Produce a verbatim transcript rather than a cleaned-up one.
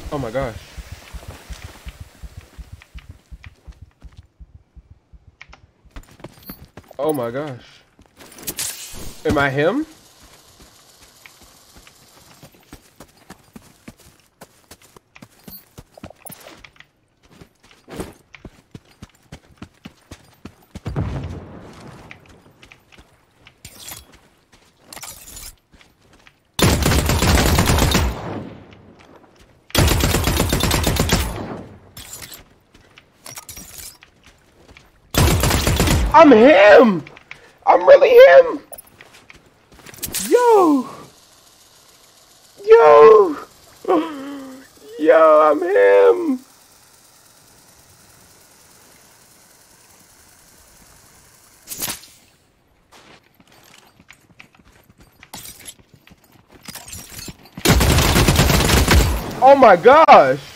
Oh my gosh. Oh my gosh. Am I him? I'm him! I'm really him! Yo! Yo! Yo, I'm him! Oh my gosh!